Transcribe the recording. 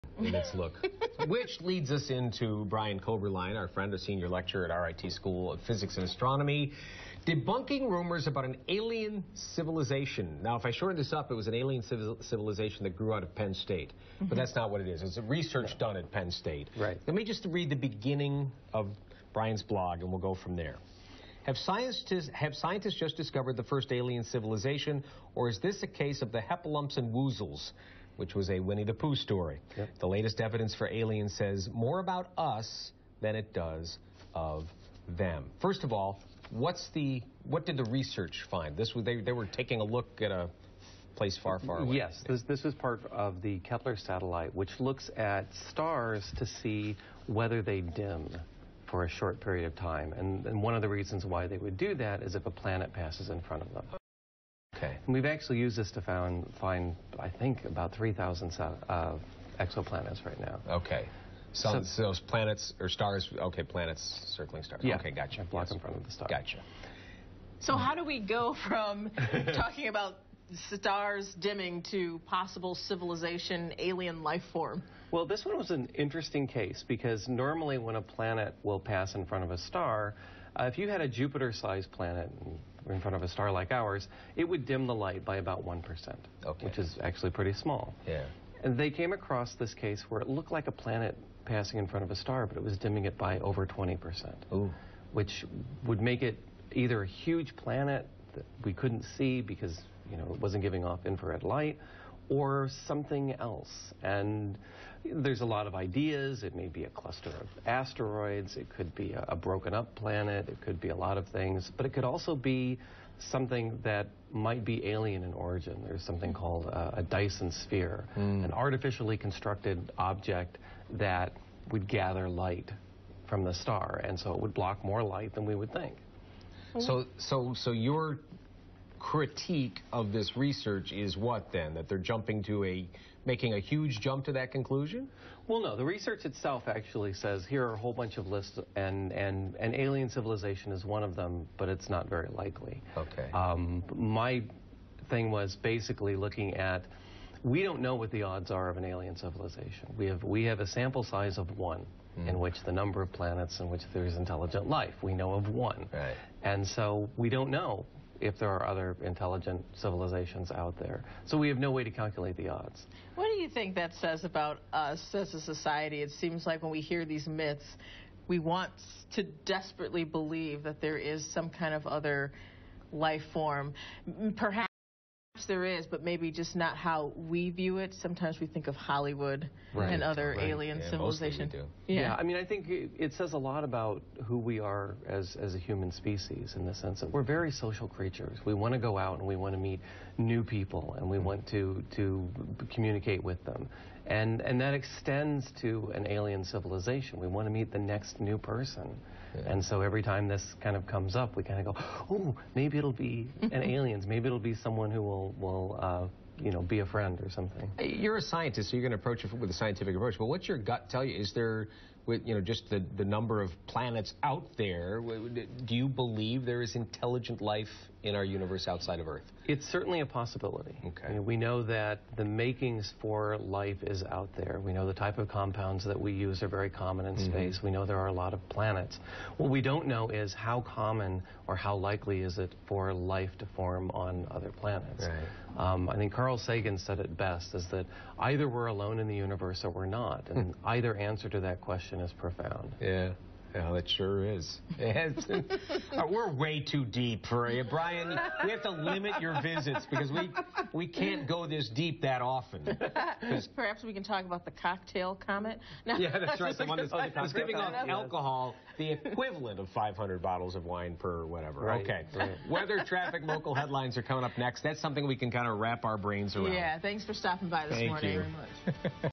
in its look. Which leads us into Brian Koberlein, our friend, a senior lecturer at RIT School of Physics and Astronomy, debunking rumors about an alien civilization. Now, if I shorten this up, it was an alien civilization that grew out of Penn State. But that's not what it is. It's research done at Penn State. Right. Let me just read the beginning of Brian's blog, and we'll go from there. Have scientists just discovered the first alien civilization, or is this a case of the hepalumps and woozles, which was a Winnie the Pooh story? Yep. The latest evidence for aliens says more about us than it does of them. First of all, what did the research find? They were taking a look at a place far, far away. Yes, this was part of the Kepler satellite, which looks at stars to see whether they dim for a short period of time. And one of the reasons why they would do that is if a planet passes in front of them. Okay. And we've actually used this to find I think, about 3,000 exoplanets right now. Okay. So those planets or stars, okay, planets circling stars. Yeah. Okay, gotcha. Block in front of the star. Gotcha. So how do we go from talking about stars dimming to possible civilization, alien life form? Well, this one was an interesting case because normally when a planet will pass in front of a star, if you had a Jupiter-sized planet in front of a star like ours, it would dim the light by about 1%, which is actually pretty small. Yeah. And they came across this case where it looked like a planet passing in front of a star, but it was dimming it by over 20%, which would make it either a huge planet that we couldn't see because it wasn't giving off infrared light, or something else. And there's a lot of ideas. It may be a cluster of asteroids. It could be a broken up planet. It could be a lot of things. But it could also be something that might be alien in origin. There's something called a Dyson sphere, an artificially constructed object that would gather light from the star. And so it would block more light than we would think. So your critique of this research is what then? That they're making a huge jump to that conclusion? Well, no. The research itself actually says here are a whole bunch of lists, and alien civilization is one of them, but it's not very likely. Okay. My thing was basically looking at, we don't know what the odds are of an alien civilization. We have a sample size of 1. In which the number of planets in which there's intelligent life. We know of 1. Right. And so we don't know if there are other intelligent civilizations out there. So we have no way to calculate the odds. What do you think that says about us as a society? It seems like when we hear these myths, we want to desperately believe that there is some kind of other life form. Perhaps there is, but maybe just not how we view it. Sometimes we think of Hollywood and other alien civilization. Yeah, I mean, I think it says a lot about who we are as a human species, in the sense that we're very social creatures. We want to go out and we want to meet new people, and we want to communicate with them. And that extends to an alien civilization. We want to meet the next new person. And so every time this kind of comes up, we kind of go, oh, maybe it'll be an aliens. Maybe it'll be someone who will be a friend or something. You're a scientist, so you're going to approach it with a scientific approach. But what's your gut tell you? Is there, just the number of planets out there, do you believe there is intelligent life in our universe outside of Earth? It's certainly a possibility. Okay. We know that the makings for life is out there. We know the type of compounds that we use are very common in space. We know there are a lot of planets. What we don't know is how common or how likely is it for life to form on other planets. Right. I think Carl Sagan said it best, is that either we're alone in the universe or we're not. And either answer to that question is profound. Yeah. Yeah, that sure is. We're way too deep for you, Brian. We have to limit your visits because we can't go this deep that often. Perhaps we can talk about the cocktail comet. No. Yeah, that's right. The one that's giving off alcohol, the equivalent of 500 bottles of wine per whatever. Right, okay. Right. Weather, traffic, local headlines are coming up next. That's something we can kind of wrap our brains around. Yeah, thanks for stopping by this morning. Thank you very much.